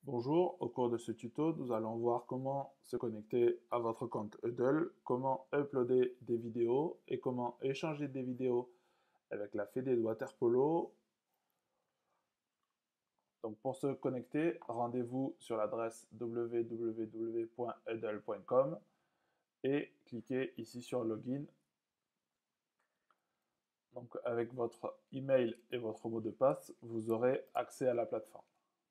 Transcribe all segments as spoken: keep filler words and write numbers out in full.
Bonjour, au cours de ce tuto, nous allons voir comment se connecter à votre compte Hudl, comment uploader des vidéos et comment échanger des vidéos avec la Fédé de Waterpolo. Donc pour se connecter, rendez-vous sur l'adresse w w w point hudl point com et cliquez ici sur Login. Donc avec votre email et votre mot de passe, vous aurez accès à la plateforme.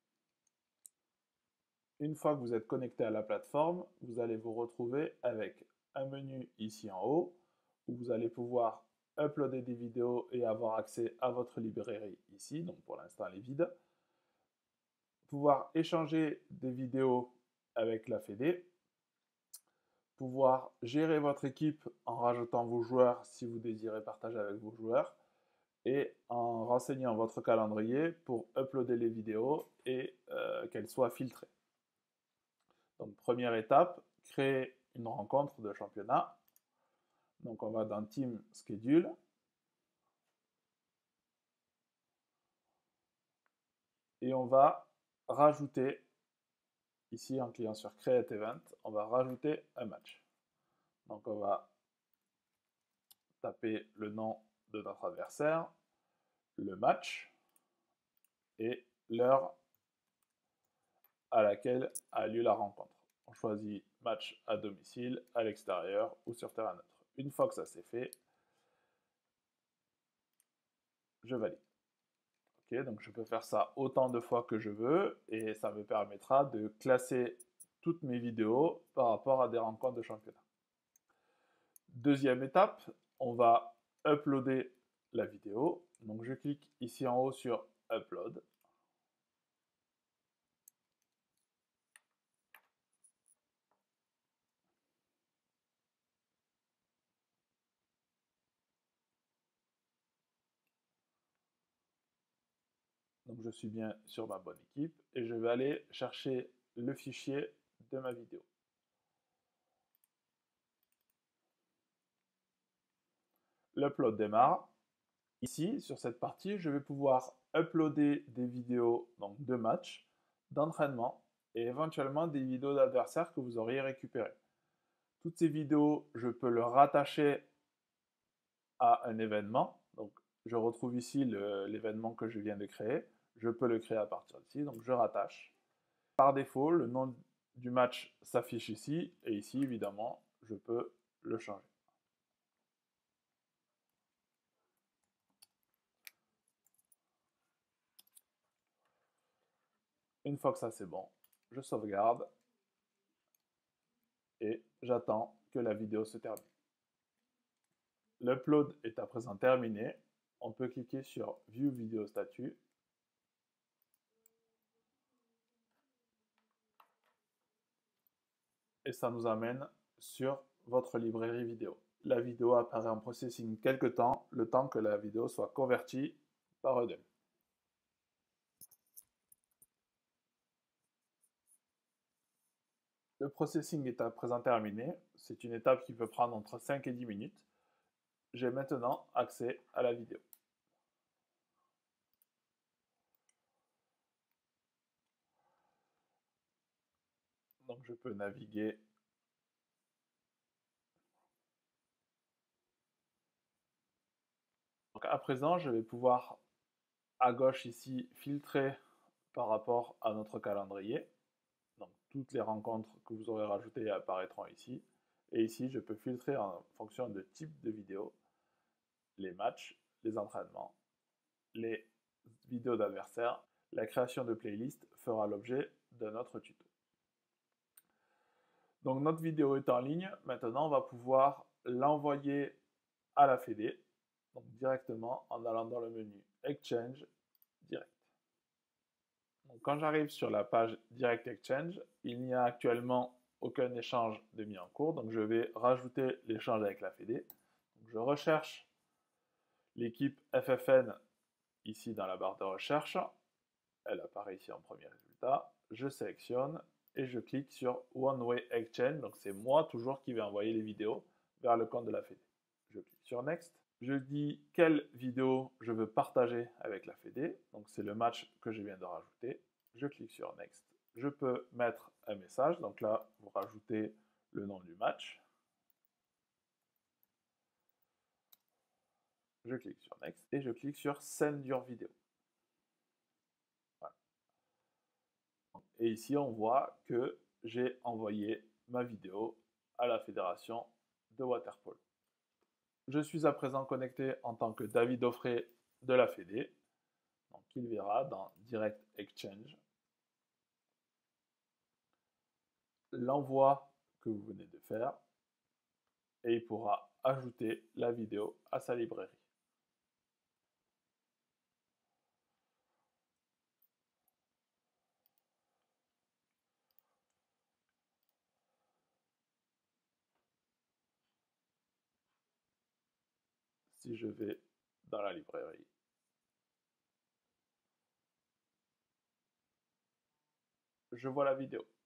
Une fois que vous êtes connecté à la plateforme, vous allez vous retrouver avec un menu ici en haut où vous allez pouvoir uploader des vidéos et avoir accès à votre librairie ici, donc pour l'instant elle est vide. Pouvoir échanger des vidéos avec la Fédé. Pouvoir gérer votre équipe en rajoutant vos joueurs si vous désirez partager avec vos joueurs et en renseignant votre calendrier pour uploader les vidéos et euh, qu'elles soient filtrées. Donc, première étape, créer une rencontre de championnat. Donc, on va dans Team Schedule. Et on va rajouter, ici en cliquant sur Create Event, on va rajouter un match. Donc, on va taper le nom de notre adversaire, le match et l'heure à laquelle a lieu la rencontre. On choisit match à domicile, à l'extérieur ou sur terrain neutre. Une fois que ça c'est fait, je valide. Okay, donc je peux faire ça autant de fois que je veux et ça me permettra de classer toutes mes vidéos par rapport à des rencontres de championnat. Deuxième étape, on va uploader la vidéo. Donc je clique ici en haut sur Upload. Donc je suis bien sur ma bonne équipe et je vais aller chercher le fichier de ma vidéo. L'upload démarre. Ici, sur cette partie, je vais pouvoir uploader des vidéos donc de matchs, d'entraînement et éventuellement des vidéos d'adversaires que vous auriez récupérées. Toutes ces vidéos, je peux le rattacher à un événement. Donc, je retrouve ici l'événement que je viens de créer. Je peux le créer à partir d'ici. Donc, je rattache. Par défaut, le nom du match s'affiche ici. Et ici, évidemment, je peux le changer. Une fois que ça c'est bon, je sauvegarde et j'attends que la vidéo se termine. L'upload est à présent terminé. On peut cliquer sur View Video Statut. Et ça nous amène sur votre librairie vidéo. La vidéo apparaît en processing quelque temps, le temps que la vidéo soit convertie par Hudl. Le processing est à présent terminé. C'est une étape qui peut prendre entre cinq et dix minutes. J'ai maintenant accès à la vidéo. Donc je peux naviguer Donc à présent, je vais pouvoir à gauche ici filtrer par rapport à notre calendrier. Donc toutes les rencontres que vous aurez rajoutées apparaîtront ici. Et ici, je peux filtrer en fonction de type de vidéo, les matchs, les entraînements, les vidéos d'adversaires. La création de playlist fera l'objet d'un autre tuto. Donc notre vidéo est en ligne. Maintenant, on va pouvoir l'envoyer à la Fédé, donc directement en allant dans le menu Exchange direct. Donc, quand j'arrive sur la page Direct Exchange, il n'y a actuellement aucun échange de mis en cours, donc je vais rajouter l'échange avec la Fédé. Donc, je recherche l'équipe F F N ici dans la barre de recherche. Elle apparaît ici en premier résultat. Je sélectionne et je clique sur One Way Exchange. Donc c'est moi toujours qui vais envoyer les vidéos vers le compte de la Fédé. Je clique sur Next. Je dis quelle vidéo je veux partager avec la Fédé. Donc c'est le match que je viens de rajouter. Je clique sur Next. je peux mettre un message. Donc là, vous rajoutez le nom du match. Je clique sur Next et je clique sur Send your video. Voilà. Et ici, on voit que j'ai envoyé ma vidéo à la fédération de water polo. Je suis à présent connecté en tant que David Offray de la Fédé. Donc, il verra dans Direct Exchange l'envoi que vous venez de faire et il pourra ajouter la vidéo à sa librairie. Si je vais dans la librairie, je vois la vidéo.